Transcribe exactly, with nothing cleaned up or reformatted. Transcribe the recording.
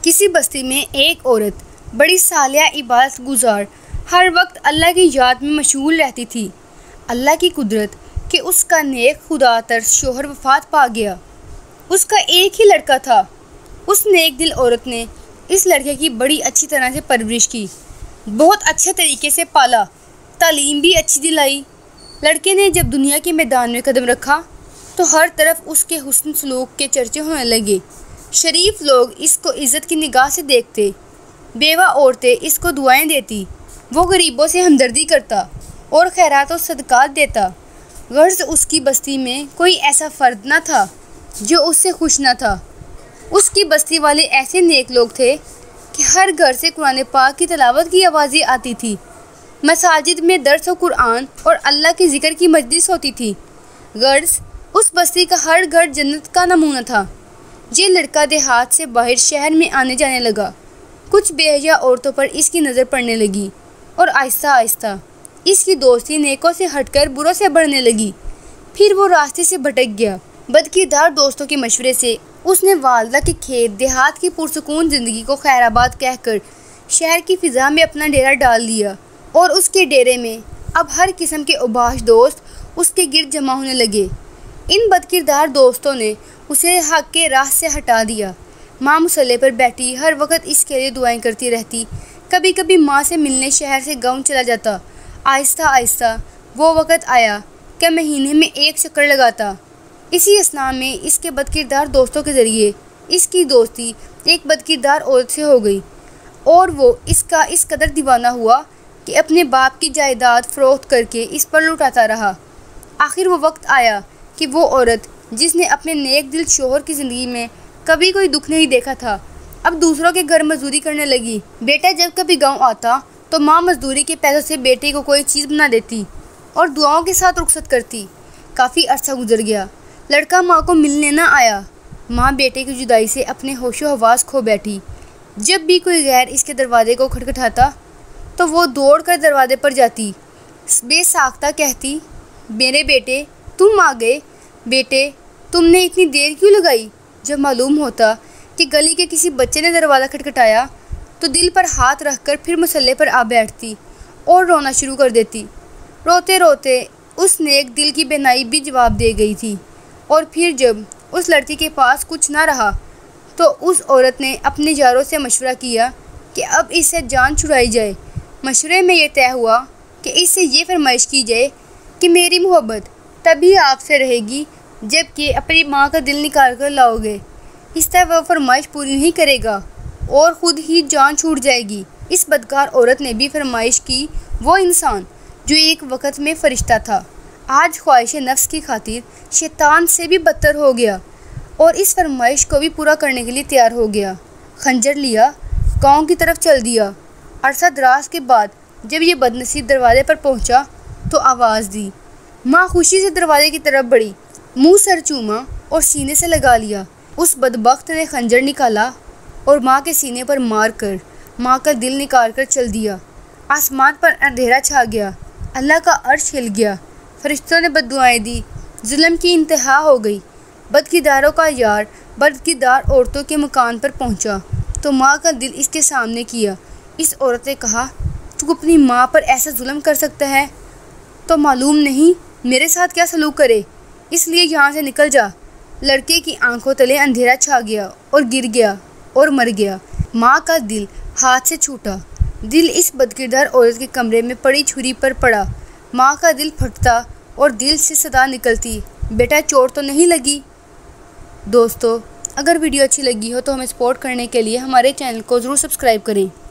کسی بستی میں ایک عورت بڑی صالحہ عبادت گزار ہر وقت اللہ کی یاد میں مشغول رہتی تھی۔ اللہ کی قدرت کہ اس کا نیک خدا ترس شوہر وفات پا گیا۔ اس کا ایک ہی لڑکا تھا۔ اس نیک دل عورت نے اس لڑکے کی بڑی اچھی طرح سے پرورش کی، بہت اچھے طریقے سے پالا، تعلیم بھی اچھی دلائی۔ لڑکے نے جب دنیا کے میدان میں قدم رکھا تو ہر طرف اس کے حسن سلوک کے چرچے ہونے لگے۔ شریف لوگ اس کو عزت کی نگاہ سے دیکھتے، بیوہ عورتیں اس کو دعائیں دیتی، وہ غریبوں سے ہمدردی کرتا اور خیرات و صدقات دیتا۔ غرض اس کی بستی میں کوئی ایسا فرد نہ تھا جو اس سے خوش نہ تھا۔ اس کی بستی والے ایسے نیک لوگ تھے کہ ہر گھر سے قرآن پاک کی تلاوت کی آوازیں آتی تھی، مساجد میں درس و قرآن اور اللہ کے ذکر کی مجلس ہوتی تھی۔ غرض اس بستی کا ہر گھر جنت کا نمونہ تھا۔ یہ لڑکا دیہات سے باہر شہر میں آنے جانے لگا۔ کچھ بے حیا عورتوں پر اس کی نظر پڑنے لگی اور آہستہ آہستہ اس کی دوستی نیکوں سے ہٹ کر بروں سے بڑھنے لگی۔ پھر وہ راستے سے بھٹک گیا۔ بدکردار دوستوں کے مشورے سے اس نے والدہ کے کھیت دیہات کی پرسکون زندگی کو خیر آباد کہہ کر شہر کی فضا میں اپنا ڈیرا ڈال دیا، اور اس کے ڈیرے میں اب ہر قسم کے اوباش دوست اس کے گرد جمع ہونے لگے۔ ان بدکردار دوستوں نے اسے حق کے راہ سے ہٹا دیا۔ ماں مصلے پر بیٹھی ہر وقت اس کے لیے دعائیں کرتی رہتی۔ کبھی کبھی ماں سے ملنے شہر سے گاؤں چلا جاتا۔ آہستہ آہستہ وہ وقت آیا کہ مہینے میں ایک چکر لگاتا۔ اسی اثناء میں اس کے بدکردار دوستوں کے ذریعے اس کی دوستی ایک بدکردار عورت سے ہو گئی، اور وہ اس کا اس قدر دیوانہ ہوا کہ اپنے باپ کی جائیداد فروخت کر کے اس پر لٹاتا رہا۔ آخر وہ وقت آیا کہ وہ عورت جس نے اپنے نیک دل شوہر کی زندگی میں کبھی کوئی دکھ نہیں دیکھا تھا، اب دوسروں کے گھر مزدوری کرنے لگی۔ بیٹا جب کبھی گاؤں آتا تو ماں مزدوری کے پیسوں سے بیٹے کو کوئی چیز بنا دیتی اور دعاؤں کے ساتھ رخصت کرتی۔ کافی عرصہ گزر گیا، لڑکا ماں کو ملنے نہ آیا۔ ماں بیٹے کی جدائی سے اپنے ہوش و حواس کھو بیٹھی۔ جب بھی کوئی غیر اس کے دروازے کو کھٹکھٹاتا تو وہ دوڑ کر دروازے پر جاتی، بے ساختہ کہتی، میرے بیٹے تم آ گئے، بیٹے تم نے اتنی دیر کیوں لگائی؟ جب معلوم ہوتا کہ گلی کے کسی بچے نے دروازہ کھٹکھٹایا تو دل پر ہاتھ رکھ کر پھر مصلے پر آ بیٹھتی اور رونا شروع کر دیتی۔ روتے روتے اس نیک دل کی بینائی بھی جواب دے گئی تھی، اور پھر جب اس لڑکی کے پاس کچھ نہ رہا تو اس عورت نے اپنے یاروں سے مشورہ کیا کہ اب اس سے جان چھڑائی جائے۔ مشورے میں یہ طے ہوا کہ اس سے یہ فرمائش کی جائے کہ میری محبت تبھی آپ سے رہے گی جب کہ اپنی ماں کا دل نکال کر لاؤ گے۔ اس طرح وہ فرمائش پوری نہیں کرے گا اور خود ہی جان چھوٹ جائے گی۔ اس بدکار عورت نے بھی فرمائش کی۔ وہ انسان جو ایک وقت میں فرشتہ تھا، آج خواہش نفس کی خاطر شیطان سے بھی بدتر ہو گیا، اور اس فرمائش کو بھی پورا کرنے کے لیے تیار ہو گیا۔ خنجر لیا، گاؤں کی طرف چل دیا۔ عرصہ دراز کے بعد جب یہ بدنصیب دروازے پر پہنچا تو آواز دی۔ ماں خوشی سے دروازے کی طرف بڑھی، منہ سر چوما اور سینے سے لگا لیا۔ اس بدبخت نے خنجر نکالا اور ماں کے سینے پر مار کر ماں کا دل نکال کر چل دیا۔ آسمان پر اندھیرا چھا گیا، اللہ کا عرش ہل گیا، فرشتوں نے بددعائیں دی، ظلم کی انتہا ہو گئی۔ بدکرداروں کا یار بدکردار عورتوں کے مکان پر پہنچا تو ماں کا دل اس کے سامنے کیا۔ اس عورت نے کہا، تو اپنی ماں پر ایسا ظلم کر سکتا ہے تو معلوم نہیں میرے ساتھ کیا سلوک کرے، اس لیے یہاں سے نکل جا۔ لڑکے کی آنکھوں تلے اندھیرا چھا گیا اور گر گیا اور مر گیا۔ ماں کا دل ہاتھ سے چھوٹا، دل اس بدکردار عورت کے کمرے میں پڑی چھری پر پڑا۔ ماں کا دل پھٹتا اور دل سے صدا نکلتی، بیٹا چوٹ تو نہیں لگی؟ دوستو، اگر ویڈیو اچھی لگی ہو تو ہمیں سپورٹ کرنے کے لیے ہمارے چینل کو ضرور سبسکرائب کریں۔